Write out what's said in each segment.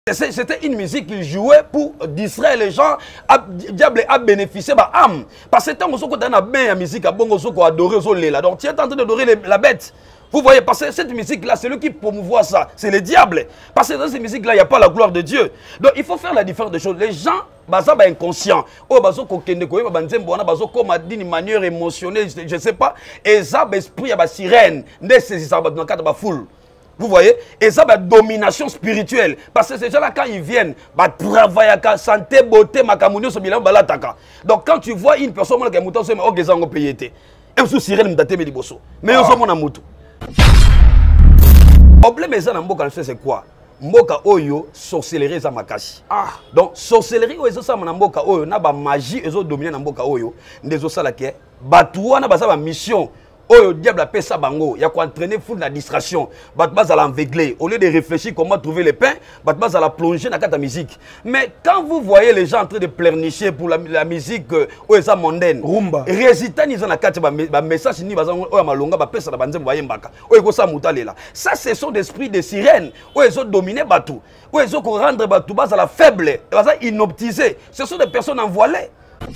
C'était une musique qu'il jouait pour distraire les gens, diable a bénéficié de l'âme. Parce que tant que tu as bien musique, tu as adoré là. Donc tu es en train d'adorer la bête. Vous voyez, parce que cette musique-là, c'est lui qui promouvoit ça. C'est le diable. Parce que dans cette musique-là, il n'y a pas la gloire de Dieu. Donc il faut faire la différence des choses. Les gens, sont inconscients. D'une manière émotionnelle, je ne sais pas. Et ça, l'esprit, il y a une sirène. Dans foule. Vous voyez? Et ça, domination spirituelle. Parce que ces gens-là, quand ils viennent, travailler avec la santé, beauté, makamounio, donc quand tu vois une personne qui a mouton, c'est ok, ça on paye. Et sous sirène, mais on s'en a mouton. Le problème est que c'est quoi? Mboka oyo sorcellerie za makasi. Donc sorcellerie oyo ça na mboka oyo na ba magie ezo dominer na mboka oyo ndezo sala ke batu wana baza ba mission. Oh, diable a fait ça bango. Il y a quoi entraîner foule la distraction. Batbaz à l'enveigler. Au lieu de réfléchir comment trouver le pain, Batbaz à la plonger dans la musique. Mais quand vous voyez les gens en train de pleurnicher pour la musique ça mondaine, rumba. Résultat ni na kati ba message ni bazango o malonga ba pesa na banzembo ba yembaka. O ko sa mutalela. Ça ce sont des esprits de sirènes. O ils ont dominé batou. O ils ont rendre batou bas à la faible, bas inoptisé. Ce sont des personnes envoilées.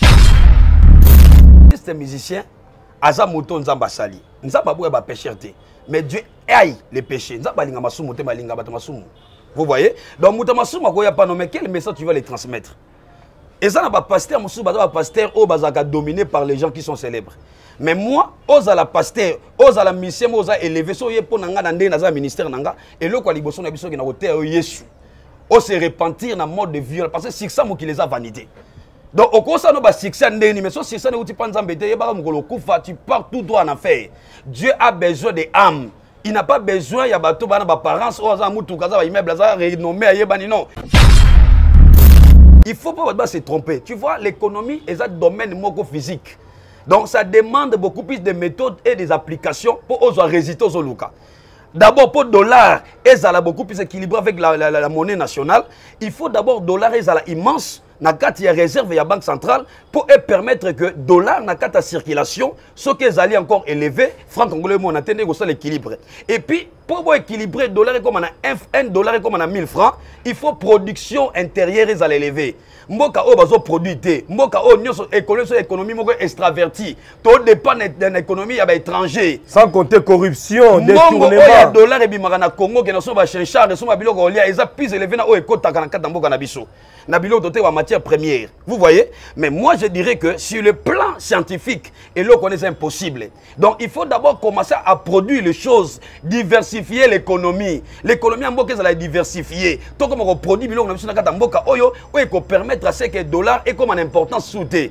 Ces musiciens Aza moto nzamba sali. Nzamba boue ba pécheur te. Mais Dieu aille les péchés. Nzamba linga masumu te malinga bata masumu. Vous voyez? Donc muta masumu ko ya pas nommé quel message tu vas les transmettre? Et ça na ba pasteur musu ba pasteur o bazaka dominé par les gens qui sont célèbres. Mais moi, oza la pasteur, oza la mission, oza élevé so ye po nanga na ndé na za ministère nanga et le ko liboso na biso ki na côté Yesu. O se repentir na mode de viol parce que c'est ça mo qui les a vanité. Donc, au cours de ce succès, mais ce succès, tu pars tout droit en affaire. Dieu a besoin d'âmes. Il n'a pas besoin, il y a des parents, non. Il ne faut pas se tromper. Tu vois, l'économie est un domaine physique. Donc, ça demande beaucoup plus de méthodes et des applications pour résister aux locaux. D'abord, pour le dollar, ils ont beaucoup plus équilibré avec la monnaie nationale. Il faut d'abord dollar, ils ont immense. Il y a réserve et la banque centrale pour permettre que le dollar n'a qu'à circulation, ce qu'ils allaient encore élever, franc congolais, on a l'équilibre. Et puis, pour équilibrer le dollar comme on a un dollar comme on a 1000 francs, il faut production intérieure, ils allaient élever. Mboka o bazo produité, mboka o nyoso économie moko extraverti, tout dépend d'une économie à étranger. Sans compter corruption, détournement. Le dollar et bimara na Congo qui ne sont pas chercheurs, ne sont pas biloko olia, ils a plus élevé na o ekota kana kata mboka na biso. Na biloko doté wa matière première. Vous voyez? Mais moi je dirais que sur le plan scientifique, et là on est impossible. Donc il faut d'abord commencer à produire les choses, diversifier l'économie. L'économie en mboka ça diversifier. Tout comme on produit biloko na biso na kata mboka oyo, o permettre à ce que le dollar est comme une importance soutée.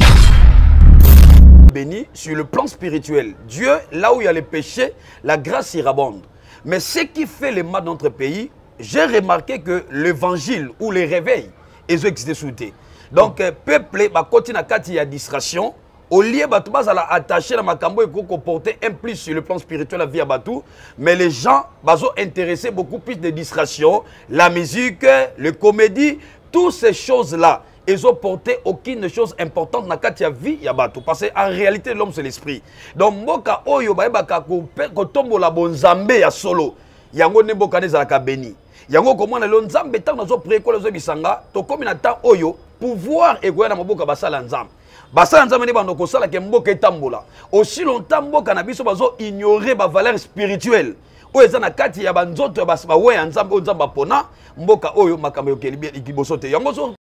Béni sur le plan spirituel. Dieu, là où il y a le péché, la grâce irabonde. Mais ce qui fait le mal dans notre pays, j'ai remarqué que l'évangile ou les réveils, ils ont existé soutés. Donc, le peuple, continue à y a distraction. Au lieu de attacher la makambo et comporter un plus sur le plan spirituel la vie à Batou, mais les gens sont intéressés beaucoup plus de distraction, la musique, les comédies. Toutes ces choses-là, ils ont porté aucune chose importante dans la vie ya bato. Parce qu'en réalité, l'homme, c'est l'esprit. Donc, mboka oyo baebaka ko tombo la bonzambe ya solo. Yango ne mboka ne zalaka beni. Yango komona lo nzambe tant nazo preko lo bisanga, to komi na ta oyo pouvoir ekoya na mboka basala nzambe. Basala nzambe ne bandoko sala ke mboka etambola. Aussi longtemps mboka na biso bazo ignorer ba valeur spirituelle. Oyo na kati ya banzoto ya basaba we nzambe o nzamba pona mboka oyo makambo yo kelibi ikiboso te yango so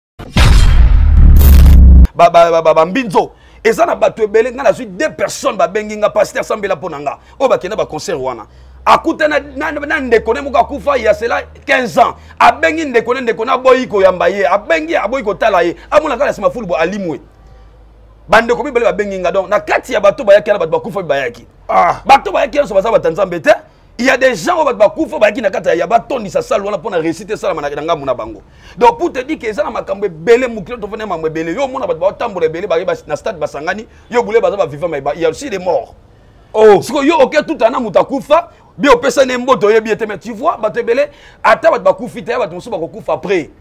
mbinzo eza na bato ebele nga na suite deux personnes ba bengi nga pasteur sambela ponanga o ba kenda ba concert wana akuta na ndeko ne muka kufa ya cela 15 ans abengi ndeko na boyiko yamba ye abengi aboyiko tala ye amuna kala sima fulbo alimwe bande ko bibele ba bengi nga donc na kati ya bato ba yaki na bato ba kufa ba yaki bato ba yaki so baza batanzambe te. Il y a des gens qui ont récité ça pour réciter ça. Donc pour te dire que ça na stade basangani yo boule baza vivant mais il y a aussi des morts. Oh, parce que yo OK tout ana mutakufa bi opesa ne mboto yebi ete mais tu vois bato belé ata bato bakufi te bato musu bakufa après.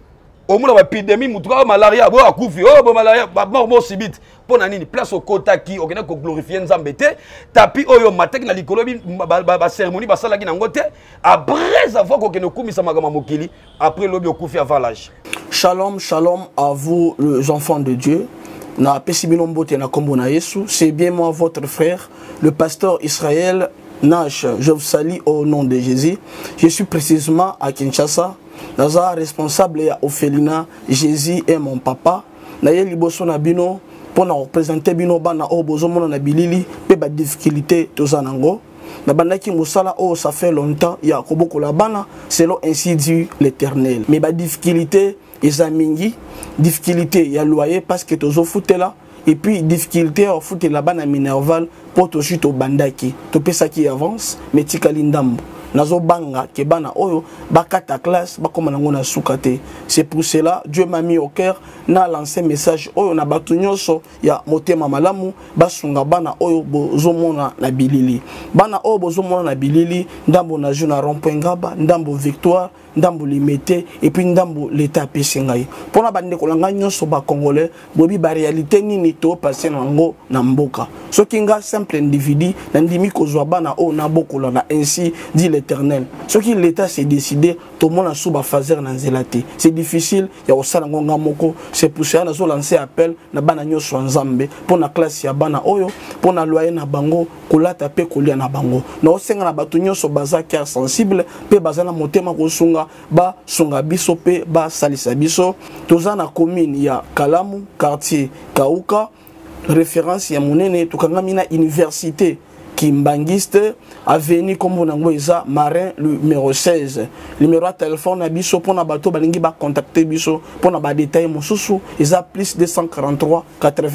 au moins l'épidémie mutuka malaria bo akufi bo malaria mort subite pour nani place au kota qui on a glorifier nzambe te tapi oyo matek na likolo ba cérémonie ba sala ki na ngote après avoir ko keno kumisa magama mokili après lobi okufi avant l'âge. Shalom shalom à vous les enfants de Dieu. Na pesibino mbote na kombo na Yesu, c'est bien moi votre frère le pasteur Israël Nash. Je vous salue au nom de Jésus. Je suis précisément à Kinshasa. Naza responsable ya Ophelina, Jésus est mon papa. Naye liboso na bino pour na représenter bino bana o bozomona na bilili pe ba difficulté tozanango. Na bandaki musala o ça fait longtemps ya koboko la bana selon ainsi dit l'Éternel. Mais ba difficulté ezamingi, difficulté ya loyer parce que tozo foutela et puis difficulté au foot la bana minerval pour to chute au bandaki. To pesa qui avance mais tikali ndambo. Nazo banga ke bana oyo bakata classe bakoma nango na sukate. C'est pour cela Dieu m'a mis au cœur na lancé message oyo na batu nyonso ya motema malamu basunga bana oyo bozomona na bilili. Bana oyo bozomona na bilili ndambo na juna rond-point Ngaba, ndambo Victoire, ndambo Limité et puis ndambo l'état pesingai. Pona bande kolanga nyonso ba congolais bobi ba réalité nini to passer nango na mboka. Soki nga simple individu na ndimi kozwa bana oyo na bokola na ainsi dit l'Éternel. Ce qui l'État s'est décidé, tout le monde a sous fazer dans zelati. C'est difficile, il y a aussi ngonga moko. C'est pour ça que nous lancé appel na bana nyoso nzambe pour na classe ya bana oyo, pour na loyer na bango, kolata pe kolia na bango. Na osenga na batu nyoso baza qui sensible, pe baza na motema ko sunga ba sunga biso pe ba salisa biso. Toza na commune ya Kalamu, quartier Kauka, référence ya monene tukanga mina université Kimbangiste, avenue comme on a Marin numéro 16. Numéro de téléphone à biso pour na bateau balingi ba contacter biso pour na ba détail mosusu isa plus 243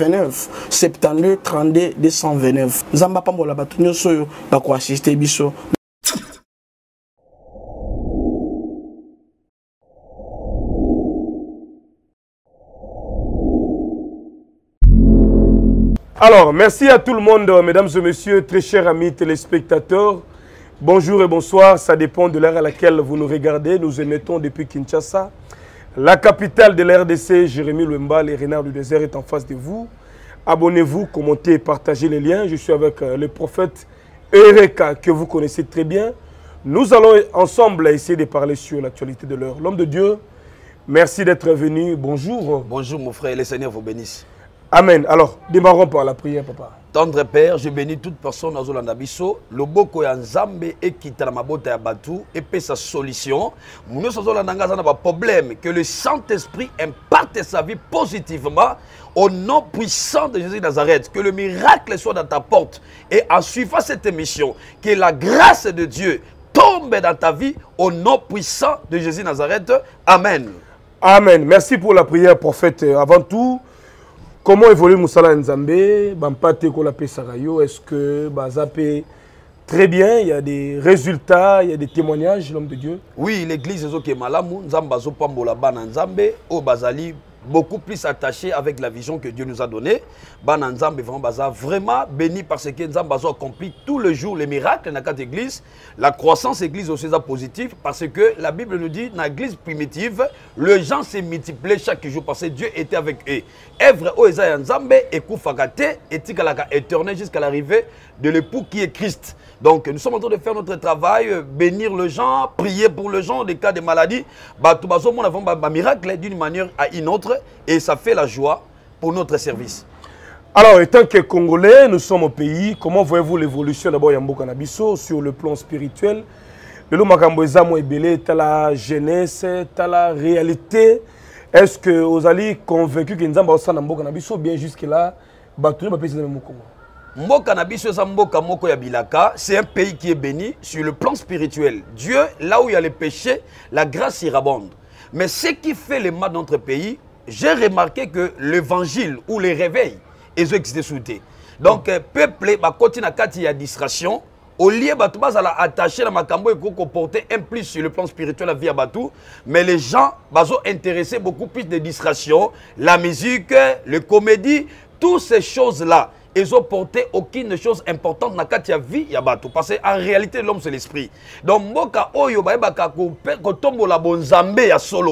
89 72 32 229. Zamba pambola bato nyoso ba ko assister biso. Alors, merci à tout le monde, mesdames et messieurs, très chers amis téléspectateurs. Bonjour et bonsoir, ça dépend de l'heure à laquelle vous nous regardez. Nous émettons depuis Kinshasa, la capitale de l'RDC. Jérémy Louemba, les renards du désert, est en face de vous. Abonnez-vous, commentez et partagez les liens. Je suis avec le prophète Eureka, que vous connaissez très bien. Nous allons ensemble essayer de parler sur l'actualité de l'heure. L'homme de Dieu, merci d'être venu. Bonjour. Bonjour mon frère, le Seigneur vous bénisse. Amen. Alors, démarrons par la prière, papa. Tendre Père, je bénis toute personne dans Zolanda Bisso, le boko ya Nzambe et qui t'a ma botte à Batou et paie sa solution. Nous sommes dans un problème que le Saint-Esprit imparte sa vie positivement au nom puissant de Jésus de Nazareth. Que le miracle soit dans ta porte et en suivant cette émission, que la grâce de Dieu tombe dans ta vie au nom puissant de Jésus de Nazareth. Amen. Amen. Merci pour la prière, prophète. Avant tout, comment évolue Moussala Nzambe? Bampate ko la Pesarayo, est-ce que Bazapé très bien, il y a des résultats, il y a des témoignages, l'homme de Dieu? Oui, l'église est malamu, Nzambazo Pambola Bana Nzambe, au Bazali, beaucoup plus attaché avec la vision que Dieu nous a donnée. Bana Nzambe vraiment béni parce que Nzambazo accomplit tous les jours les miracles dans cette église. La croissance église aussi est positive parce que la Bible nous dit dans l'église primitive, les gens se multipliaient chaque jour parce que Dieu était avec eux. Èvre Oeza Nzambe et Koufagate et Tikalaka éternel jusqu'à l'arrivée de l'époux qui est Christ. Donc nous sommes en train de faire notre travail, bénir les gens, prier pour les gens, des cas de maladie. Nous avons un miracle d'une manière à une autre et ça fait la joie pour notre service. Alors, étant que Congolais, nous sommes au pays, comment voyez-vous l'évolution d'abord Yambo Kanabiso sur le plan spirituel? Le Makambo Ezamo Ebele, tu as la jeunesse, tu as la réalité. Est-ce que vous allez convaincu que Nzamba Osa Nambo Kanabiso bien jusque-là, Batou va payer le Congo? Mboka Nabiso Mboka Moko Yabilaka, c'est un pays qui est béni sur le plan spirituel. Dieu, là où il y a les péchés, la grâce irabonde. Mais ce qui fait le mal dans notre pays, j'ai remarqué que l'évangile ou les réveils, ils ont existé sous terre. Donc, peuple, continue à y a distraction. Au lieu de attacher la makambo et porter un plus sur le plan spirituel à vie à Batou, mais les gens sont intéressés beaucoup plus de distraction, la musique, les comédies, toutes ces choses-là. Ils ont porté aucune chose importante dans la vie ya Batou. Parce qu'en réalité, l'homme, c'est l'esprit. Donc, Mboka Oyo, Baebaka, Kotombo la Bonzambe ya solo.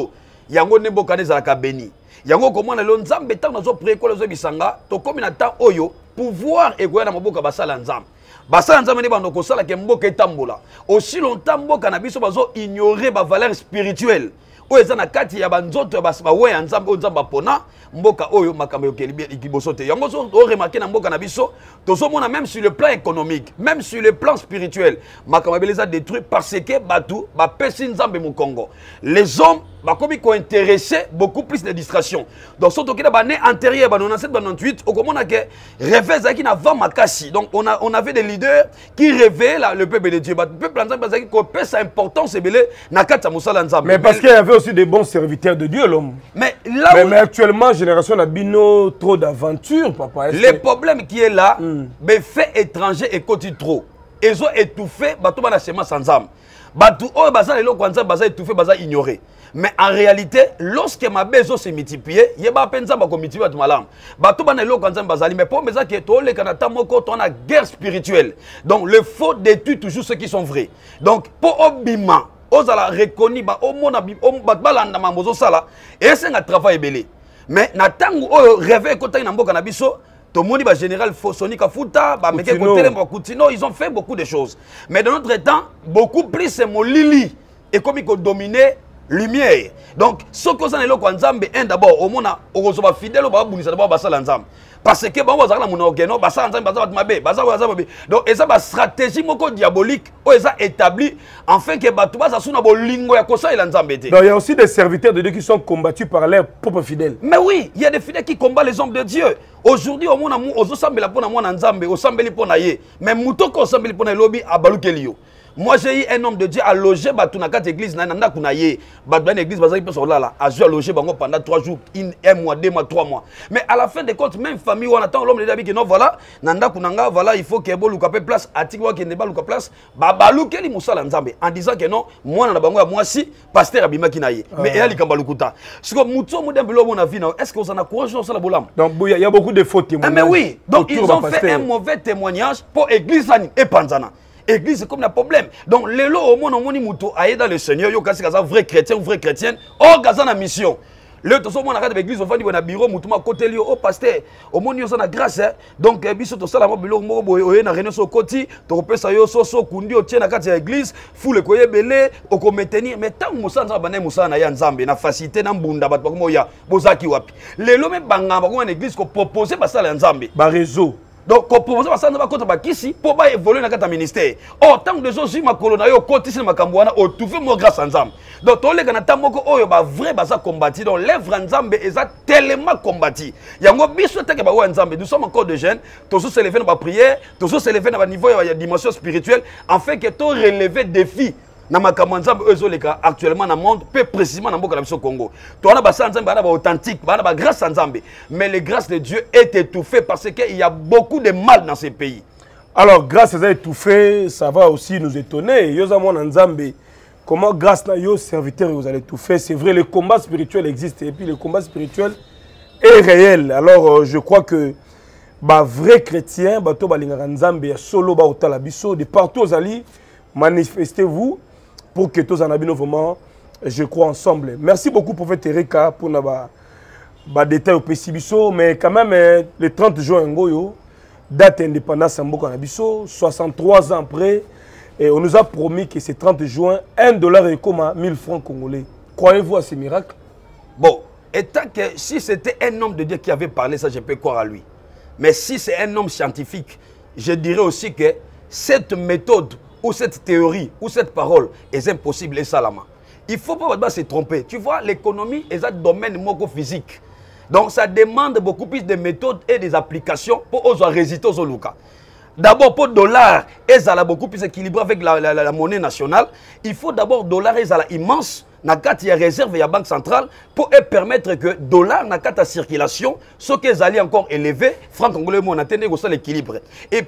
yango ne mboka ezalaka béni. Yango komona lo nzambe tant nazo précole zo bisanga to komi na temps oyo pouvoir ekoya na maboka basala nzambe. Basala nzambe ne bando kosala ke mboka etambola. Aussi longtemps mboka na biso bazo ignorer ba valeur spirituelle. Oyo eza na kati ya banzoto ya bawe ya nzambe o nzamba pona mboka oyo makambo yokeli ikiboso te. Yango so o remarquer na mboka na biso tozomona même sur le plan économique, même sur le plan spirituel, makambo beleza détruit parce que batu ba pesi nzambe mu Congo. Les hommes bakomi ko intéressé beaucoup plus de distraction. Donc surtout que ba né antérieur ba 97 ba 98 au komona que rêver zaki na va makasi. Donc on avait des leaders qui rêvaient le peuple de Dieu. Le peuple nzambe zaki ko pesa importance belé na kata musala nzambe. Mais parce qu'il y avait aussi des bons serviteurs de Dieu l'homme. Mais là mais actuellement génération Nabino trop d'aventure papa. Le problème qui est là, mais fait étranger et côté trop. Ils ont étouffé bato bana sema sans âme. Bato oh baza lelo kwanza baza étouffé baza ignoré. Mais en réalité, lorsque ma besoin se multiplie, il y a pas peine ça va multiplier tout malam. Bato bana lelo kwanza bazali mais pour mais ça qui est tout les kanata moko ton a guerre spirituelle. Donc le faux détruit toujours ceux qui sont vrais. Donc pour obima ozala reconnu ba omona ba balanda mamozo sala et c'est un travail belé. Mais na tangu o rêver côté na mboka na biso to moni ba général Soni Kafuta ba meke côté ba Coutinho ils ont fait beaucoup de choses. Mais dans notre temps beaucoup plus c'est molili et comme il dominer lumière. Donc ce que ça nelo kwa nzambe un d'abord au mona okozo ba fidèle ba bunisa d'abord ba sala nzambe. Parce que bon bazala mona okeno ba sala nzambe bazala mabe bazala mabe. Donc eza ba stratégie moko diabolique o eza établi afin que batu baza suna bolingo ya kosa ila nzambe te. Donc il y a aussi des serviteurs de Dieu qui sont combattus par leurs propres fidèles. Mais oui, il y a des fidèles qui combattent les hommes de Dieu. Aujourd'hui au mona mu ozo sambela pona mwana nzambe o sambeli pona ye. Mais mutoko o sambeli pona lobi abalukelio. Moi j'ai eu un homme de Dieu à loger batuna quatre églises nanda kunaye batuna église bazaki peso là a joué à loger bango pendant 3 jours, 1 mois, 2 mois, 3 mois. Mais à la fin des comptes même famille on attend l'homme de Dieu que non voilà nanda kunanga voilà il faut que bo luka place atikwa ke ne ba luka place babalukeli musala nzambe en disant que non moi na bango ya moi si pasteur abimaki naye mais elle likamba lukuta siko muto modembelo mona vie est-ce que vous en a courage sur la bolam. Donc il y a beaucoup de faux témoignages. Mais oui, donc ils ont fait un mauvais témoignage pour église et panzana. Église c'est comme un problème. Donc les lots au monde on muto aide dans le Seigneur yo kasi kaza vrai chrétien ou vraie chrétienne oh kaza na mission. Le to so mona kata église on va dire na bureau mutuma côté li oh pasteur au monde yo ça na grâce donc biso to sala mo biloko moko boye na réunion so koti to pesa yo so kundi o tie na kati ya église foule ko yebele o ko maintenir mais tant musanza bana musana na ya nzambe na facilité na mbunda bat ko ya bozaki wapi. Les lots même banga ba ko na église ko proposer ba sala nzambe ba réseau. Donc, pour proposer à ça, on va continuer pour évoluer dans le ministère. Oh, tant que les gens sont ma colonne, ils ont continué ma cambouana, ils ont tout fait grâce à Nzambe. Donc, tous les gens qui ont vrai basa combattu, donc l'œuvre Nzambe est tellement combattu. Il y a un bisou qui est Nzambe. Nous sommes encore des jeunes, tous se lever dans la prière, tous se lever dans le niveau de la dimension spirituelle, afin que tu relever des défis. Na makambo nzambe ezoleka actuellement dans le monde peu précisément dans mboka na biso Congo to wana basa nzambe bana ba authentique bana ba grâce à nzambe mais les grâces de Dieu est étouffée parce que il y a beaucoup de mal dans ces pays. Alors grâce à ça étouffé ça va aussi nous étonner yoza mona nzambe comment grâce na yo serviteur vous allez étouffer. C'est vrai le combat spirituel existe et puis le combat spirituel est réel. Alors je crois que ba vrai chrétien bato balingaka nzambe ya solo ba otala biso de partout aux alliés manifestez-vous pour que tous en abino vraiment, je crois ensemble. Merci beaucoup prophète Erika pour nos détails au Pessibiso, mais quand même le 30 juin Ngoyo, date indépendance en Bokanabiso, 63 ans après, et on nous a promis que c'est 30 juin, $1 est comme 1000 francs congolais. Croyez-vous à ces miracles? Bon, étant que si c'était un homme de Dieu qui avait parlé ça, je peux croire à lui. Mais si c'est un homme scientifique, je dirais aussi que cette méthode ou cette théorie, ou cette parole est impossible et salama. Il ne faut pas se tromper. Tu vois, l'économie est un domaine physique. Donc ça demande beaucoup plus de méthodes et des applications pour résister aux Oluka. D'abord, pour le dollar, ils sont beaucoup plus équilibré avec la monnaie nationale. Il faut d'abord dollar est immense. Il y a réserve, il y a banque centrale pour permettre que le dollar n'a pas circulation, ce qu'ils allaient encore élever, franc congolais, on a l'équilibre. Et puis,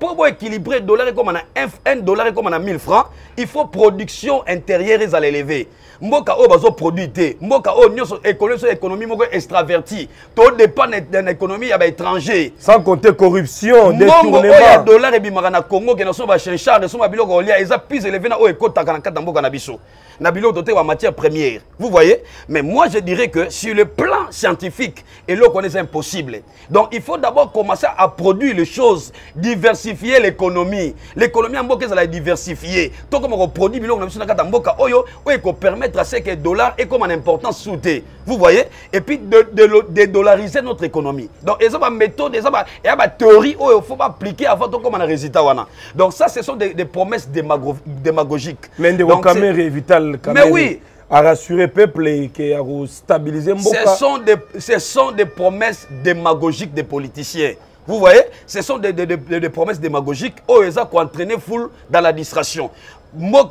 pour équilibrer dollar comme on a 1 dollar comme on a 1000 francs, il faut production intérieure à l'élever. Mboka o bazo produité, mboka o nyoso économie moko extraverti, tout dépend d'une économie à étranger. Sans compter corruption, détournement. Mboka o dollar et bimaka na Congo qui na so ba chenchar, so ba biloko olia, ils a plus élevé na o ekota kana kata mboka na biso. Na biloko doté wa matière première. Vous voyez? Mais moi je dirais que sur le plan scientifique, et là c'est impossible. Donc il faut d'abord commencer à produire les choses, diversifier l'économie. L'économie en mboka ça diversifier. Tout comme on produit biloko na biso na kata mboka oyo, o permettre à ce que le dollar est comme en importance soutée. Vous voyez? Et puis de dollariser notre économie. Donc, il y a une méthode, il y a une théorie où il faut appliquer avant de comme un résultat. Donc, ça, ce sont des promesses démagogiques. Mais vital, mais oui. À rassurer le peuple et à stabiliser ce sont des promesses démagogiques des politiciens. Vous voyez? Ce sont des promesses démagogiques où ils ont entraîné foule dans la distraction. Moi,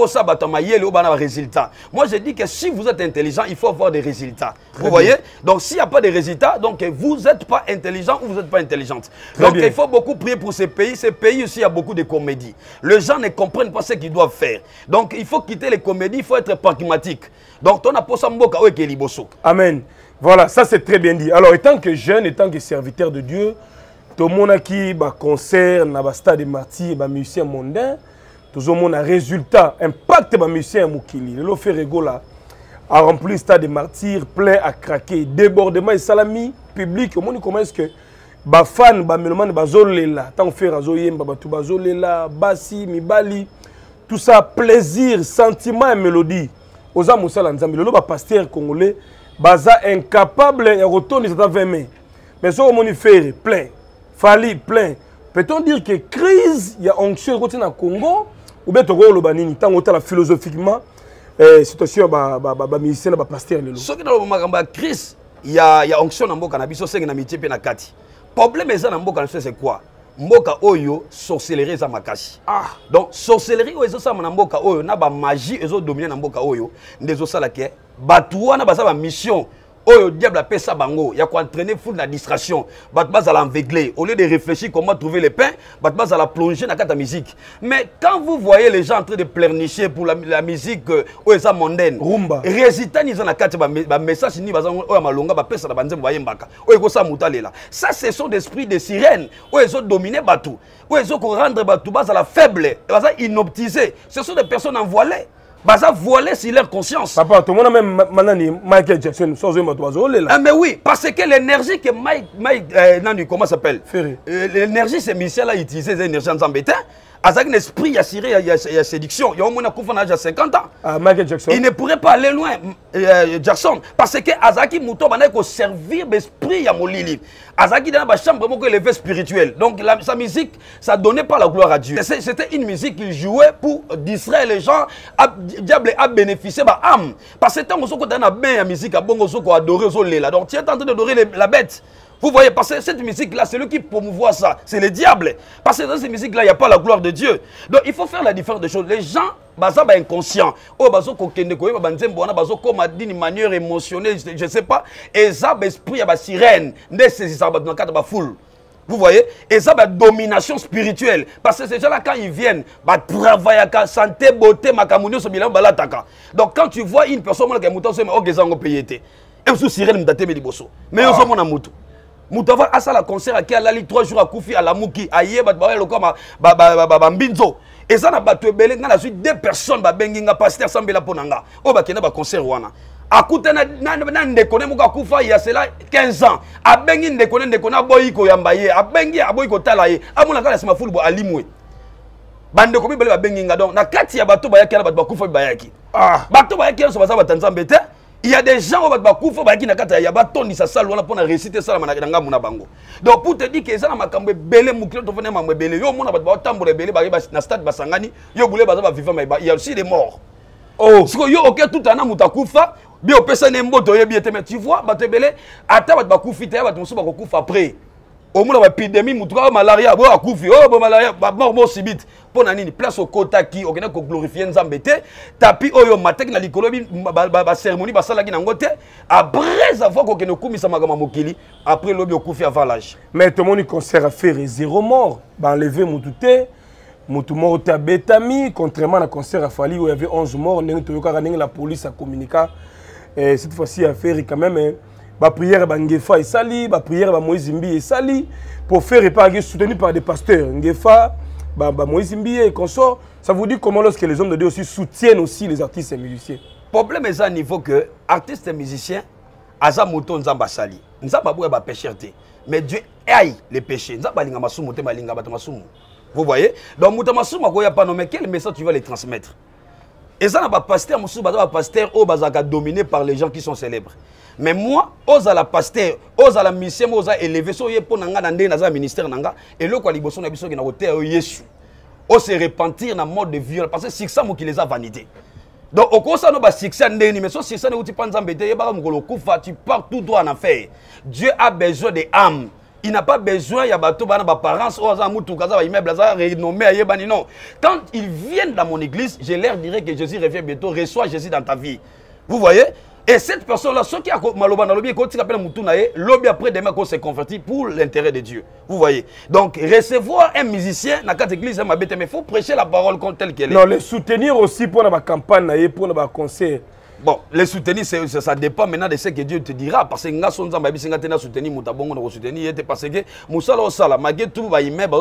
je dis que si vous êtes intelligent, il faut avoir des résultats. Vous voyez? Donc, s'il n'y a pas de résultats, donc vous n'êtes pas intelligent ou vous n'êtes pas intelligente. Donc, il faut beaucoup prier pour ces pays. Ces pays aussi, il y a beaucoup de comédies. Les gens ne comprennent pas ce qu'ils doivent faire. Donc, il faut quitter les comédies, il faut être pragmatique. Donc, on a pas ça mboka ou liboso. Amen. Voilà, ça c'est très bien dit. Alors, étant que jeune, étant que serviteur de Dieu, tout le monde qui concert, dans le stade de martyrs, les musiciens mondains, tout le monde a résultat, impact les musiciens moukili. Le fait rigola a rempli le stade de martyrs, plein à craquer, débordement et salami public. Au monde comment est-ce que les fans, les mélomanes, bazolela, tant fait razoyem, batou bazolela, basi, mibali, tout ça plaisir, sentiment et mélodie. Aux âmes au nzambe, le pasteur congolais, baza incapable de retourner dans 20 mai. Mais ce qu'on fait plein, fali plein. Peut-on dire que crise, il y a onction au Congo? Ou bien tu as philosophiquement situation musicien ba pasteur lelo. Ce qui dans le crise, il y a onction dans mboka na biso sengi na mitié pe na kati. Problème eza na mboka c'est quoi? Mboka oyo sorcellerie za makasi. Donc sorcellerie oyo ça na mboka oyo na ba magie ezo dominer na mboka oyo ndezo sala ke batu wana baza ba mission. Oh, diable a fait ça bango, il y a quoi entraîner fou de la distraction. Batbaz à l'enveigler. Au lieu de réfléchir comment trouver le pain, Batbaz à la plonger dans la musique. Mais quand vous voyez les gens en train de pleurnicher pour la musique ça mondaine, rumba. Résultat ni na kati ba message ni bazango o malonga ba pesa na banzembo ba yembaka. O ko sa mutalela. Ça ce sont des esprits de sirènes. O ils ont dominé batou. O ils ont rendre batou bas à la faible, bas inoptisé. Ce sont des personnes envoilées. Baza voilé sur leur conscience. Papa, tout le monde même maintenant Michael Jackson sans là. Mais oui, parce que l'énergie que Mike comment s'appelle? L'énergie c'est Michel a utilisé l'énergie en zambétain. Avec un esprit, il y a ciré, il y a séduction. Il y a un monde qui a 50 ans. Michael Jackson. Il ne pourrait pas aller loin, Jackson. Parce que Azaki Mouto va servir l'esprit à Molili. Azaki dans la chambre pour élever spirituel. Donc sa musique, ça ne donnait pas la gloire à Dieu. C'était une musique qu'il jouait pour distraire les gens. Diable a bénéficié de l'âme. Parce que tant qu'on a bien la musique, on a adoré. Donc tu es en train d'adorer la bête. Vous voyez, parce que cette musique-là, c'est lui qui promouvoit ça. C'est le diable. Parce que dans cette musique-là, il n'y a pas la gloire de Dieu. Donc, il faut faire la différence des choses. Les gens, sont inconscients. D'une manière émotionnelle, je ne sais pas. Et ça, l'esprit, il y a sirène. Vous voyez? Et ça, domination spirituelle. Parce que ces gens-là, quand ils viennent, travailler à santé, beauté, makamounio, so bilan, balataka. Donc, quand tu vois une personne qui est moutée, c'est un payé. Et sous sirène, mais on s'en moutou. Moutava a ça la concert à qui a la 3 jours à Koufi à la Mouki à Yé le comme Mbinzo et ça n'a pas tué belé dans la suite 2 personnes ba benginga pasteur Sambela Ponanga o ba kena ba concert wana akuta na ndekone muka kufa il y a cela 15 ans a bengi ndekone boyiko yambaye a bengi a boyiko talaye amuna kala sima fulbo alimwe bande ko bibele ba benginga donc na kati ya bato ba yakela bato ba kufa ba yaki bato ba yakela so ba za Tanzambete. Il y a des gens qui ont fait des gens pour réciter ça. Donc pour te dire que ça n'a pas il y a aussi des morts. Oh, si vous avez tout un an, tu vois, après. au moins l'épidémie mutuka malaria bo akufi bo malaria mort subite pour nani place au kota qui on a glorifier nzambe te tapi oyo matek na likolo ba cérémonie ba sala ki na ngote après avoir ko keno kumisa magama mokili après lobi okufi avant l'âge mais tout le monde concert à faire zéro mort ba enlever mututé mutu mort ta betami contrairement à concert à Fali où il y avait 11 morts la police a communiqué cette fois-ci à faire quand même ba prière ba ngefa et sali ba prière ba Moïse Mbi et sali pour faire épargner soutenu par des pasteurs ngefa ba Moïse Mbi et consort. Ça vous dit comment lorsque les hommes de Dieu aussi soutiennent aussi les artistes et musiciens? Problème est à niveau que artistes et musiciens aza moto nzamba sali nzamba boye ba pécheur te mais Dieu aille les péchés nzamba linga masumu te malinga bata masumu. Vous voyez, donc moto masumu ko ya pas nommé quel message tu vas les transmettre? Et ça n'a pas pasteur musu ba pasteur au bazaka dominé par les gens qui sont célèbres. Mais moi, osa la pasteur, osa la mission, osa élevé, so ye pour nanga nande naza ministère nanga, et le quoi liboso na biso ki na côté Yesu. O se repentir na mode de viol parce que c'est ça qui les a vanité. Donc au cours ça no ba succès ndeni mais so c'est ça ne uti panza mbete ye ba ngolo kufa tu pars tout droit en affaire. Dieu a besoin des âmes. Il n'a pas besoin ya bato bana ba parents osa mutu kaza ba immeuble za renommé aye bani non. Quand ils viennent dans mon église, je leur dirai que Jésus revient bientôt, reçois Jésus dans ta vie. Vous voyez? Et cette personne-là, ceux qui a maloba dans lobby, quand il appelle Moutunae, lobby après demain qu'on s'est converti pour l'intérêt de Dieu. Vous voyez. Donc recevoir un musicien dans cette église, mais il faut prêcher la parole comme telle qu'elle est. Non, les soutenir aussi pour la campagne, pour le concert. Bon, les soutenir, ça dépend maintenant de ce que Dieu te dira. Parce que nous sommes en soutenir Moutabongo, nous soutenir, parce que Moussala Osala, malgré tout,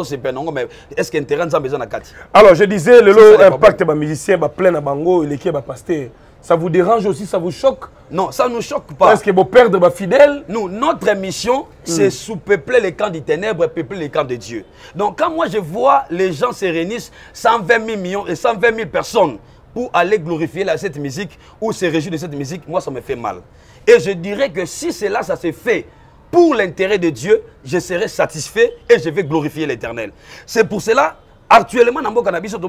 est-ce qu'il y a intérêt à besoin de Kati? Alors je disais, le lot impact des musiciens, plein de bango, et l'équipe pasteur. Ça vous dérange aussi, ça vous choque? Non, ça ne nous choque pas. Est-ce que vous perdez vos fidèles? Nous, notre mission, c'est sous-peupler les camps des ténèbres et peupler les camps de Dieu. Donc quand moi je vois les gens se réunissent, 120 000 millions et 120 000 personnes pour aller glorifier cette musique ou se réjouir de cette musique, moi ça me fait mal. Et je dirais que si cela, ça se fait pour l'intérêt de Dieu, je serai satisfait et je vais glorifier l'Éternel. C'est pour cela, actuellement, dans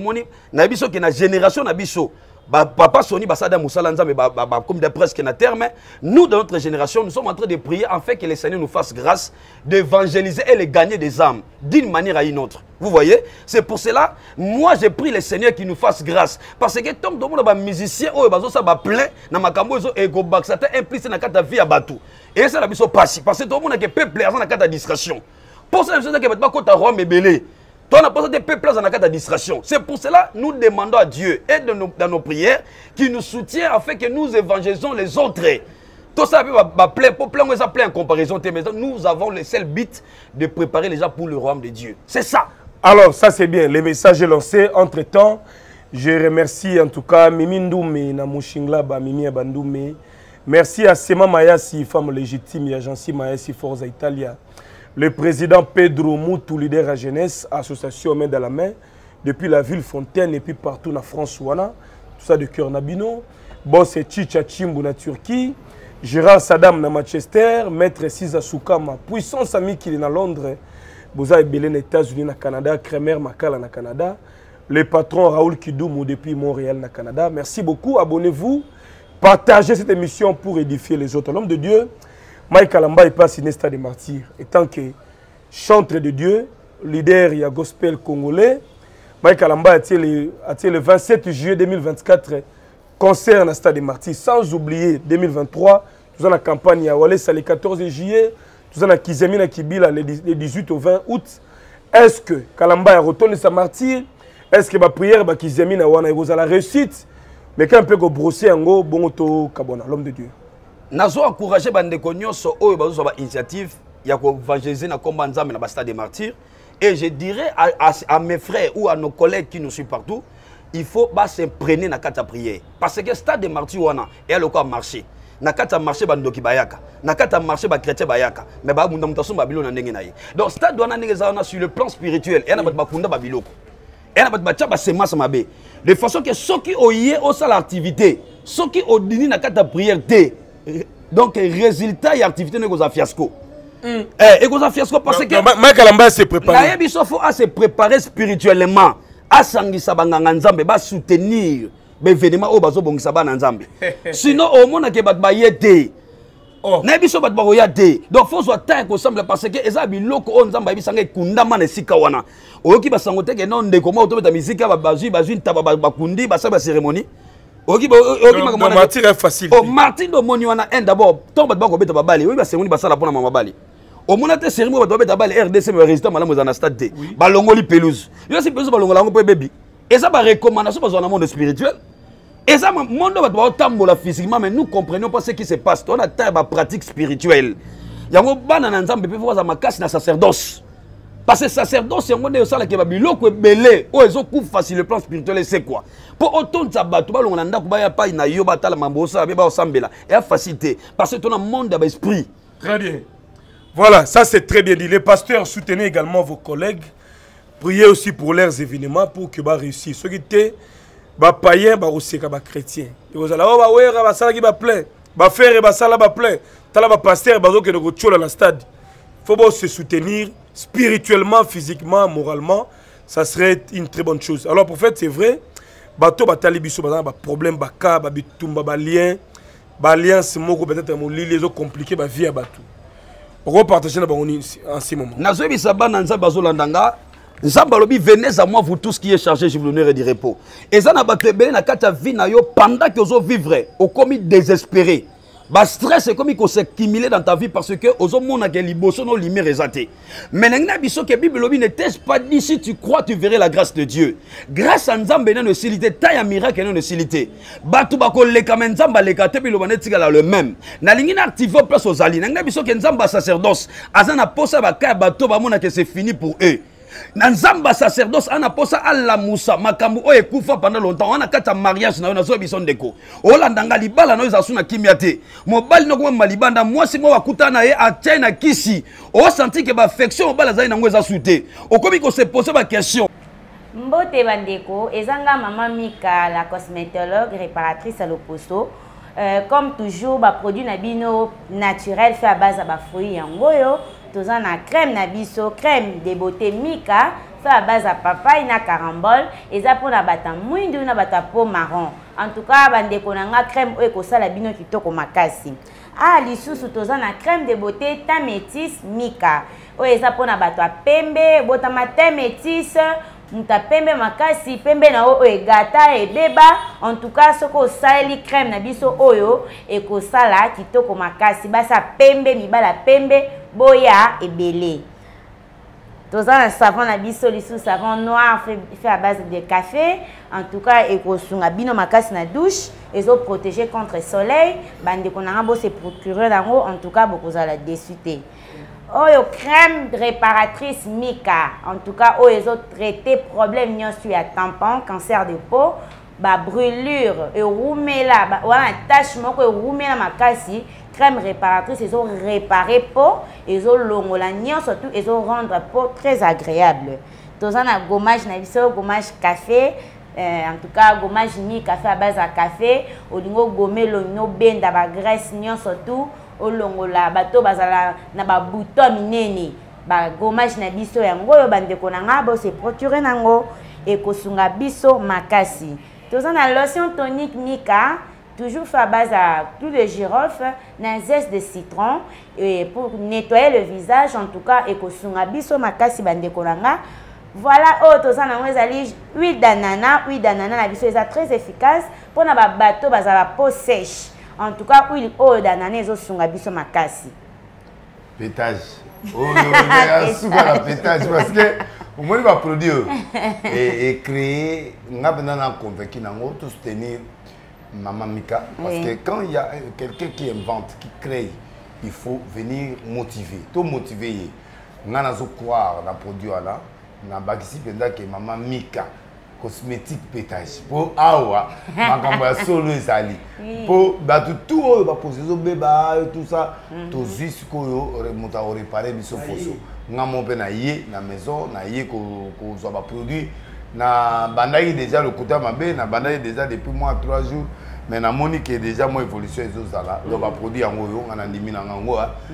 la génération Nabiso, Papa Soni Basada Moussalanza, mais comme de presque na terme, nous dans notre génération, nous sommes en train de prier afin que le Seigneur nous fasse grâce d'évangéliser et de gagner des âmes d'une manière à une autre. Vous voyez? C'est pour cela, moi j'ai pris le Seigneur qui nous fasse grâce. Parce que tant que nous sommes musiciens, ça va plein, dans ma cambo, ego baxata impliqué dans la vie à Batou. Et ça, c'est passé. Parce que tout le monde a un peuple dans la distraction. Pour ça, je ne sais pas quand Rome est belé. On a pas des peuples dans la cas de distraction. C'est pour cela que nous demandons à Dieu et dans nos prières qu'il nous soutienne afin que nous évangélisons les autres. Tout ça va plaire, pour plein en comparaison. Mais nous avons le seul but de préparer les gens pour le royaume de Dieu. C'est ça. Alors, ça c'est bien. Le message est lancé. Entre-temps, je remercie en tout cas Mimi Ndoumé, Namushingla, Mimi Abandoumé. Merci à Sema Mayasi, femme légitime, et Agency Mayasi Forza Italia. Le président Pedro Moutou, leader à jeunesse, association main dans la main, depuis la ville Fontaine et puis partout en France, tout ça de cœur Nabino. Boss et Chicha Chimbu na Turquie, Gérard Saddam na Manchester, Maître Siza Soukama, puissance ami qui est à Londres, Boza et Belén États-Unis na Canada, Kremer Makala na Canada, le patron Raoul Kidoumou depuis Montréal na Canada. Merci beaucoup, abonnez-vous, partagez cette émission pour édifier les autres. L'homme de Dieu, Mike Alamba est pas signé Stade des Martyrs. Étant que chanteur de Dieu, leader il y a gospel congolais, Mike Alamba a été le 27 juillet 2024 concert à Stade des Martyrs. Sans oublier 2023, nous avons la campagne à Walesa le 14 juillet, nous avons la Kizemi na Kibila le 18 au 20 août. Est-ce que Kalamba a retourné sa martyr? Est-ce que ma prière ba Kizemi na wana a la réussite? Mais quand on peut brosser en go bongoto kabona l'homme de Dieu. Nazo encourager bandeko nyonso oyo bazo ba initiative ya ko évangéliser na komba nzambe na Stade des Martyrs et je dirais à mes frères ou à nos collègues qui nous suivent partout, il faut s'imprégner na kata prière parce que Stade des Martyrs wana et le quoi marché na kata marché bandoki bayaka na kata marché ba chrétien bayaka mais ba munda mutaso babilo na ndenge na ye. Donc stade wana ndenge za sur le plan spirituel et na ba kunda babiloko et na ba ba semence mabe de façon que ceux qui oyé au sala activité ceux qui odini na kata prière té. Donc, résultat et activité n'est pas fiasco. Et pas fiasco parce que. Mike Alamba s'est préparé. Il faut se préparer spirituellement. À sangisa banganga nzambe, ba soutenir l'événement au bazo bongisa ba nzambe. Sinon, au monde que bat bayete. na biso bat ba ya te donc faut soit temps ko semble parce que eza biloko on nzamba bisanga ekundama na sika wana oyoki basango te ke non ndeko mo to beta musique ba bazui ntaba bakundi basa ba cérémonie oyoki ma martyr est facile oh martyr do moni wana en d'abord ton bat ba ko beta babali oyoki ba cérémonie basala pona mama bali au mona te cérémonie bat ba beta babali RDC me résultat malamu za na stade te balongoli pelouse yo si pelouse balongola ngo pe baby eza ba recommandation ba zona monde spirituel. Et ça, le monde va physiquement, mais nous ne comprenons pas ce qui se passe. On a une pratique spirituelle. Il y a un ensemble qui peut voir ma casse dans sacerdoce. Parce que le sacerdoce, c'est un monde qui est belé. Oh, ils ont coupé facile le plan spirituel. C'est quoi? Pour autant de ça, on a pas une yoba, mambosa, et la facilité. Parce que ton monde a esprit. Très bien. Voilà, ça c'est très bien dit. Les pasteurs, soutenez également vos collègues. Priez aussi pour leurs événements pour qu'ils réussissent. Ceux qui étaient ba païen ba oseka ba chrétien et vous allez ba wera ba sala ki ba plein ba faire ba sala ba plein tala ba pasteur ba zo ke ko tchola na stade. Faut pas se soutenir spirituellement, physiquement, moralement, ça serait une très bonne chose. Alors prophète, c'est vrai, bato ba talibiso ba problème ba ka ba bitumba ba lien c'est moko peut-être mon les autres compliqué ba vie à bato. On va partager en ce moment. Nazo bi saba na nzamba zo landanga. Zambalobi, venez à moi, vous tous qui est chargé, je vous donnerai du repos. Et ça n'a pas été bien, pendant que vous vivez, au commis désespéré. Le stress est comme il s'est accumulé dans ta vie parce que aux hommes on a des liboso non limé résaté. Mais n'engna que Bible lobi ne teste pas dit si tu crois tu verrais la grâce de Dieu. Grâce à Nzambe na necessité taille miracle na necessité. Batu bako le kamen Nzamba le kate bi lobane tigala le même. Na lingina activer place aux alliés. N'engna biso que Nzamba sacerdoce. Azana posa ba ka bato ba mona que c'est fini pour eux. Nzamba sacerdoce ana posa alla musa makambu o ekufa pendant longtemps on a kata mariage na zo bison deko olandanga libala no ezasuna kimiate mobali no ko malibanda mwasi mo bakutana ye atia na kisi o senti que ba affection bala zai na ngo ezasute okomi ko se poser ba question mbote bandeko ezanga mama Mika la cosmétologue réparatrice à l'opposto. Comme toujours ba produit na bino naturel fait à base de ba fruits yangoyo. Tous en a crème nabiso, crème de beauté Mika, fait à base de papaye na carambole, et ça pour la bata mouindu na bata peau marron. En tout cas, bande konanga crème ou la bino kitoko makasi. Ah, lisusu tous en a crème de beauté ta métis Mika. O ça pour la bata pembe, bota matin métis. Muta pembe makasi pembe na o egata e beba en tout cas soko sali crème na biso oyo e ko sala kitoko makasi basa pembe mibala pembe boya ebele. Toza un savon na biso lisu savon noir fait à base de café en tout cas e ko sunga bino makasi na douche et zo protéger contre soleil bande konanga bo se procurer dango en tout cas beaucoup za la dessuité. Oyo crème réparatrice Mika en tout cas oyo zo traiter problème nyosu ya tampon cancer de peau ba brûlure et roumela ba wana tache moko roumela makasi crème réparatrice ils ont réparé peau ils ont longola nyon surtout ils ont rendre peau très agréable. Tozana gommage na biso gommage café en tout cas gommage ni café à base à café olingo gomelo no benda ba graisse nyon surtout olongola bato bazala na ba bouton minene ba gommage na biso yango yo bandeko nanga bo se procurer nango et kosunga biso makasi. Tozana lotion tonique Mika toujours fait à base à clou de girofle, na zeste de citron et pour nettoyer le visage en tout cas et kosunga biso makasi bandeko nanga. Voilà autre ça na ngezali huile d'ananas na biso est très efficace pour na ba bato bazala peau sèche. En tout cas, huile d'ananas zo sunga biso makasi. Pétage. Oh non, super pétage parce que au moins va produire et créer n'a pas convaincu nango tout soutenir maman Mika parce que quand il y a quelqu'un qui invente, qui crée, il faut venir motiver. Tout motiver. N'a pas croire dans produit là, n'a pas ici que maman Mika cosmétique pétage pour awa makamba solo ezali pour batu tout ba poser zo beba tout ça tout juste ko remonta o réparer biso poso ngamo pe na ye na maison na ye ko zo ba produit na bandaki déjà le côté mabe na bandaki déjà depuis moins 3 jours mais na monique déjà moi évolution ezozala donc ba produit yango yo ngana ndimi na ngango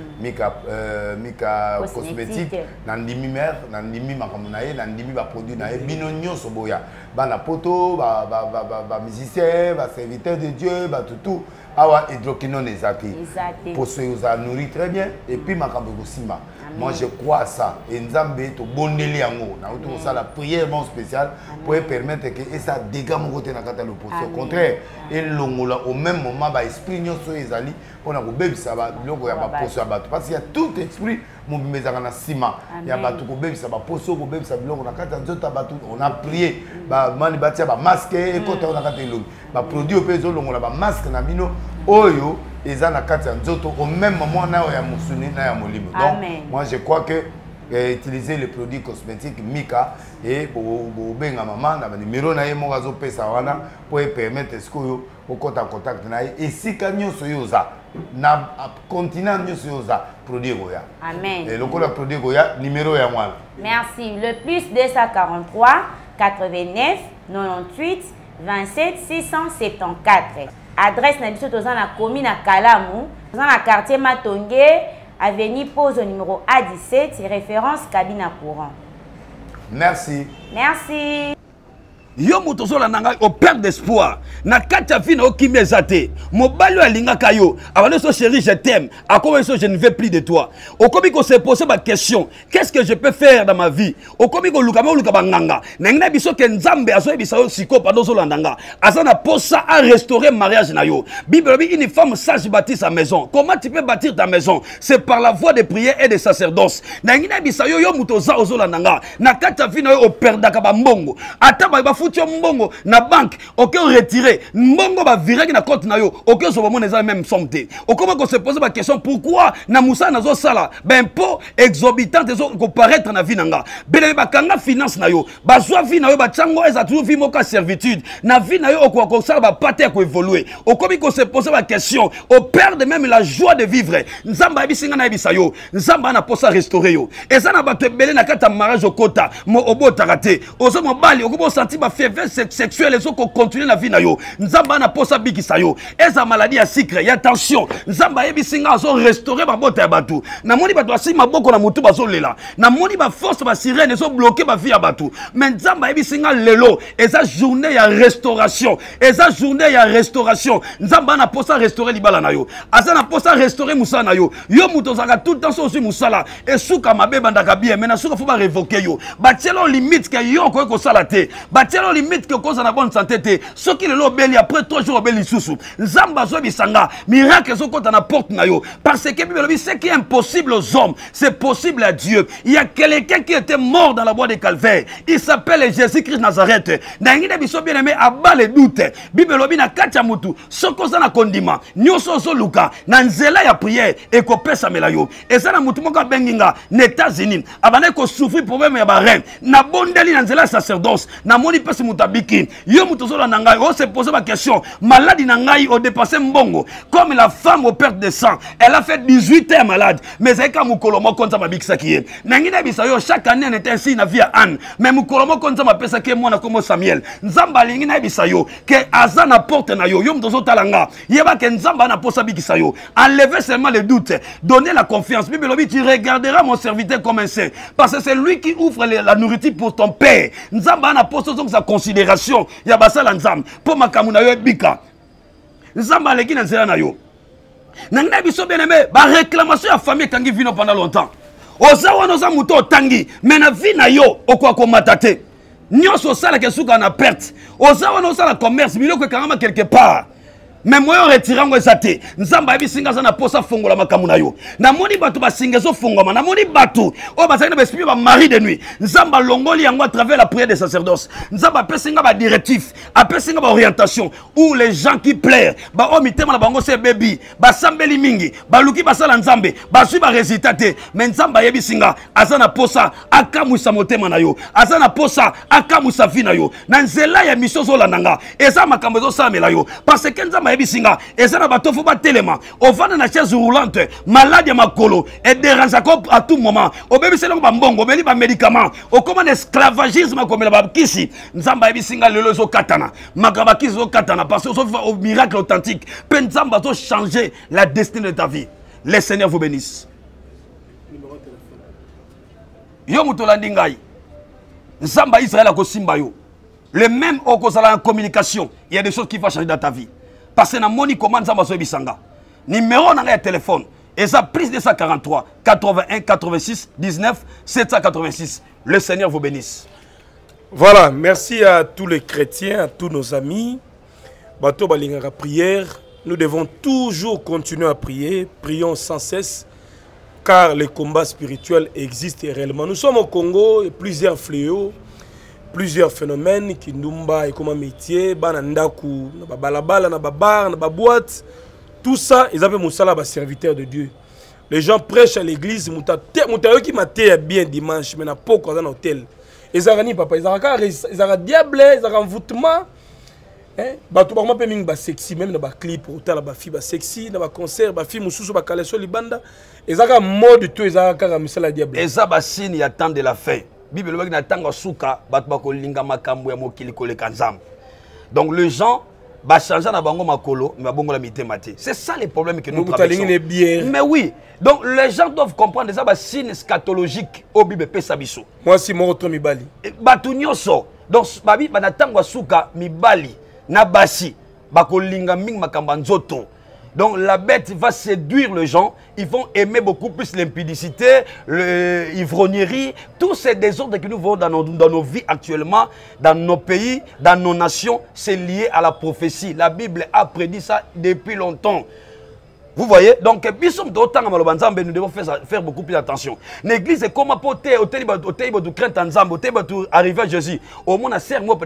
Mika cosmétique na ndimi mère na ndimi makambo na ye na ndimi ba produit na ye bino nyonso boya bana poto ba musicien ba serviteur de Dieu ba tout awa hydroquinone ezate Exact. pour ceux qui nourrit très bien et puis makambo kosima. Moi je crois à ça et nzambe to bondeli yango na auto ça la prière bon spéciale pour permettre que ça dégâts mon côté na kata le poste. Au contraire et longola au même moment ba esprit nyonso ezali pona ko bebisa ba biloko ya ba poste ya bato parce qu'il y a tout esprit mon mezaka na sima ya bato ko bebisa ba poste ko bebisa biloko na kata nzota bato on a prié ba mani batia ba masque et kota na kata elongi ba produit pe zo longola ba masque na bino oyo eza na kati ya nzoto au même moment na ya musuni na ya molimo. Donc moi je crois que utiliser les produits cosmétiques Mika et pour benga maman na numéro na ye mo gazo pesa wana pour permettre ce que au contact na et si kanyo soyoza na continent nyoso yoza produit goya. Amen. Et le produit goya numéro ya moi. Merci. Le plus 243 89 98 27 674. Adresse na biso toza na commune na Kalamu, toza na quartier Matonge, avenue Pose au numéro A17, référence cabine à courant. Merci. Merci. Yo motozola nanga au perte d'espoir na katia vina okimbe ezate mobali alingaka yo abane so chérie je t'aime akoma so je ne veux plus de toi okomi ko se poser ma question qu'est-ce que je peux faire dans ma vie okomi ko luka banganga na ngina biso ke nzambe azo bisa yo siko pando zo landanga azana posa à restaurer mariage na yo Bible dit une femme sage bâtit sa maison. Comment tu peux bâtir ta maison? C'est par la voie de prière et de sacerdoce na ngina bisa yo motoza ozo landanga na katia vina yo operdaka ba mbongo ata ba mbongo na banque aucun retiré mbongo ba virer na compte na yo aucun so bomona za même somme te okoma ko se poser ba question pourquoi na musa na zo sala ben po exorbitant zo ko paraître na vie nanga bele ba kanga finance na yo ba zwa vie na yo ba chango eza toujours vie moka servitude na vie na yo okwa ko sala ba pater ko évoluer okomi ko se poser ba question au perdre même la joie de vivre nzamba bisinga na bisa yo nzamba na posa restaurer yo eza na ba tebele na kata mariage okota mo obotaka te ozo mobali okobo sentir ba faiblesse sexuelle et qu'on continue la vie na yo nzamba na posa bikisa yo eza maladie ya sucre ya tension nzamba yebisinga zo restaurer ba bota ya batu na moni batu asi maboko na mutu bazolela na moni ba force ba sirène zo bloquer ba vie ya batu mais nzamba yebisinga lelo eza journée ya restauration eza journée ya restauration nzamba na posa restaurer libala na yo asa na posa restaurer musala na yo yo muto zaka tout temps so musala et suka mabeba ndaka bien mais na suka faut ba révoquer yo ba tielo limite que yo ko sala te ba tielo limite que cause na bonne santé te ce qui le lobeli après 3 jours obeli susu nzamba zo bisanga miracle zo kota na porte na yo parce que Bible dit ce qui est impossible aux hommes c'est possible à Dieu. Il y a quelqu'un qui était mort dans la boîte de Calvaire, il s'appelle Jésus-Christ Nazareth na ngine biso bien aimé aba le doute Bible dit na katia mutu ce cause na kondima nyoso zo luka na nzela ya prière et ko pesa melayo et ça na mutu moko benginga na États-Unis abane ko souffrir problème ya ba reine na bondeli na nzela sacerdoce na moni pesi mutabiki yo mutozola na ngai on se pose ma question maladie na ngai au dépasser mbongo comme la femme au perte de sang elle a fait 18 ans malade mais c'est comme mukolomo konza mabikisa kiye na ngina bisa yo chaque année on était ainsi na vie à Anne mais mukolomo konza mapesa ke mwana comme Samuel nzamba lingi na bisa yo que azana porte na yo yo mutozotala yeba ke nzamba na posa bikisa yo enlever seulement les doutes donner la confiance Bible dit tu regarderas mon serviteur comme un saint parce que c'est lui qui ouvre la nourriture pour ton père nzamba na posa sa considération ya basala nzamba po makamu na yo bika nzamba leki na nzela na yo na ngina biso bien aimé ba réclamation ya famille tangi vino pendant longtemps ozawa no za muto tangi mais na vie na yo okwa ko matate nyoso sala ke suka na perte ozawa no sala commerce biloko kangama quelque part mais moi retirango ezate nzamba bisinga za na posa fongola makamu na yo na moni batu basingezo fongoma na moni batu o bazali na esprit ba mari de nuit nzamba longoli yango à travers la prière des sacerdoces nzamba pesinga ba directif apesinga ba orientation où les gens qui plairent ba o mitema na bango se baby ba sambeli mingi ba luki basala nzambe ba sui ba résultat mais nzamba yebisinga azana posa akamusa motema na yo azana posa akamusa vie na yo na nzela ya mission zo landanga eza makambo zo samela yo parce que nzamba bisinga ezana batofu ba telema ovana na chaise roulante malade ya makolo et dérange à tout moment obebisela ba mbongo beli ba médicament o comme esclavagisme comme la kisi nzamba bisinga lelo zo katana makaba kisi zo katana parce que au miracle authentique pe nzamba zo changer la destinée de ta vie. Le Seigneur vous bénisse. Yo mutolandi ngai nzamba Israël ko simba yo le même au kozala en communication il y a des choses qui vont changer dans ta vie. parce que na moni comment nzamba so bisanga. Numéro na téléphone. Et ça plus 243 81 86 19 786. Le Seigneur vous bénisse. Voilà, merci à tous les chrétiens, à tous nos amis. Bato balingara prière. Nous devons toujours continuer à prier. Prions sans cesse. Car les combats spirituels existent réellement. Nous sommes au Congo et plusieurs fléaux, plusieurs phénomènes qui nous et comme un métier, banandaku, na balabala, na babar, na boîte. Tout ça, ils avaient Moussala, serviteur de Dieu. Les gens prêchent à l'église, Moutayo qui m'a bien dimanche, mais n'a pas dans un hôtel. Ils ont papa, ils ont diable, ils ont envoûtement. Bato ba pe mingi ba sexy même na ba clip autant la ba fille ba sexy na ba concert ba fille mususu ba kaleso libanda ezaka mode to ezaka ka misala diable eza ba signe ya temps de la fin bible lobi na tanga suka bato ba ko linga makambo ya mokili koleka nzambe donc les gens ba changer na bango makolo mais bongo la mitema te c'est ça les problèmes que nous traversons mais oui donc les gens doivent comprendre ça ba signe scatologique au bible pesa biso moi si mo to mibali bato nyoso donc babi ba na tanga suka mibali na basi bakolinga mingi makamba nzoto. Donc la bête va séduire les gens, ils vont aimer beaucoup plus l'impudicité, l'ivrognerie, tous ces désordres que nous voyons dans nos vies actuellement, dans nos pays, dans nos nations, c'est lié à la prophétie. La Bible a prédit ça depuis longtemps. Vous voyez, donc nous devons faire beaucoup plus attention. L'église est comme un poté, au téliba de crainte en Zambie, au téliba de arriver à Jésus. Au moins,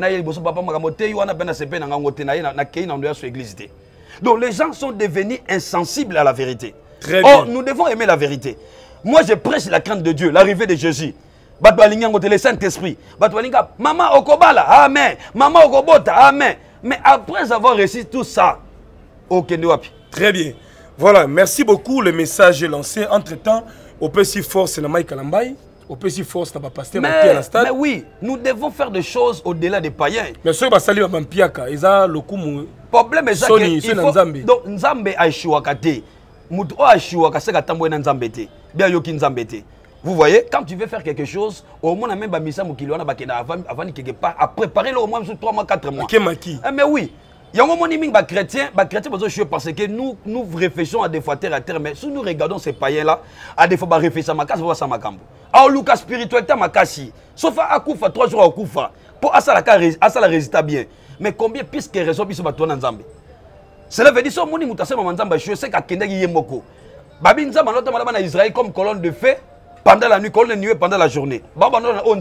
donc les gens sont devenus insensibles à la vérité. Or, nous devons aimer la vérité. Moi, je prêche la crainte de Dieu, l'arrivée de Jésus. Le Saint-Esprit. Maman Okobala, amen. Maman Okobota, amen. Mais après avoir réussi tout ça, ok, nous. Très bien. Voilà, merci beaucoup. Le message est lancé. Entre-temps, au PC Force, na Mike Kalambay. Au PC Force, na pasteur à la stade. Mais oui, nous devons faire des choses au-delà des païens. Mais ceux qui sali ba mpiaka, ils le coup problème est ça que donc Nzambe a échoué. Mutu a échoué ka seka tambo na Nzambe te. Bien yoki Nzambe te. Vous voyez, quand tu veux faire quelque chose, au moins même ba misa mokili wana bakena avant quelque part à préparer le au moins 3 mois 4 mois. Mais oui. Il y a un moment où les chrétiens parce que nous réfléchissons à des fois terre à terre, mais si nous regardons ces païens-là, à des fois, nous réfléchissons à ma casse, à ma cambo. Alors, Lucas spiritualité à ma casse, sauf à Koufa, 3 jours à Koufa, pour à ça la résultat bien. Mais combien plus que raison, bis batouan en Zambie? Cela veut dire que si mutation en Zambie, je sais qu'à Kendaki Yemoko. Babi Nzamba, notamment en Israël, comme colonne de feu. Pendant la nuit, colonne de nuit, pendant la journée. Donc,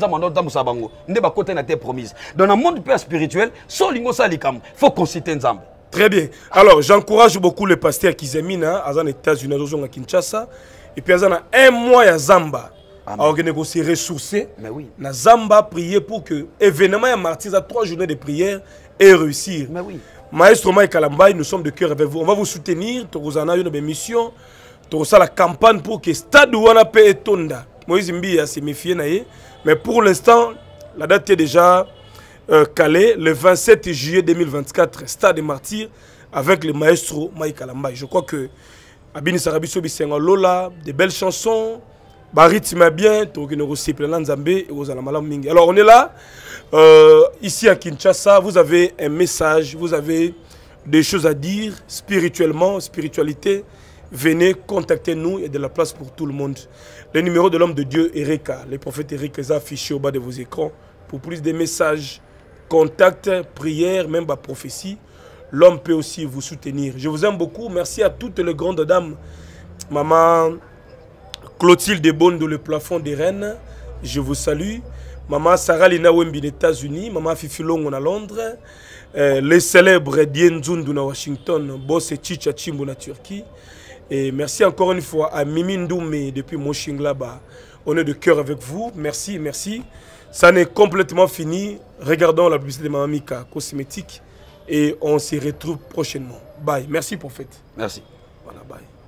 dans le monde spirituel, il faut consulter Nzambe. Très bien. Alors, j'encourage beaucoup le pasteur Kizemina, aux États-Unis, à Kinshasa. Et puis, il y a un mois à Zamba. Alors, il s'est ressourcé. Mais oui. Na Zamba, prier pour que l'événement de martyrs à 3 journées de prière et réussir. Mais oui. Maestro Mike Kalambay, nous sommes de cœur avec vous. On va vous soutenir. Vous en avez une mission. Tout ça la campagne pour que stade wana pe etonda Moïse Mbia s'est méfié mais pour l'instant la date est déjà calée le 27 juillet 2024 stade des martyrs avec le maestro Mike Kalambay. Je crois que Abini Sarabiso Bisenga Lola des belles chansons rythme bien tout que nous recevons Nzambe et aux alamalam mingi. Alors on est là ici à Kinshasa, vous avez un message, vous avez des choses à dire spirituellement, spiritualité. Venez, contactez-nous, il y a de la place pour tout le monde. Le numéro de l'homme de Dieu, Erika, le prophète Eric, est affiché au bas de vos écrans. Pour plus de messages, contacts, prières, même la prophétie, l'homme peut aussi vous soutenir. Je vous aime beaucoup. Merci à toutes les grandes dames. Maman Clotilde Bondo, le plafond des reines, je vous salue. Maman Sarah Lina Wembi des États-Unis, Maman Fifi Longo à Londres, les célèbres Dien Zundu na Washington, Boss et Chicha Chimbo na Turquie. Et merci encore une fois à Mimi Ndoumé depuis Mönchengladbach. On est de cœur avec vous. Merci, merci. Ça n'est complètement fini. Regardons la publicité de Maman Mika Cosmétique et on se retrouve prochainement. Bye. Merci prophète. Merci. Voilà, bye.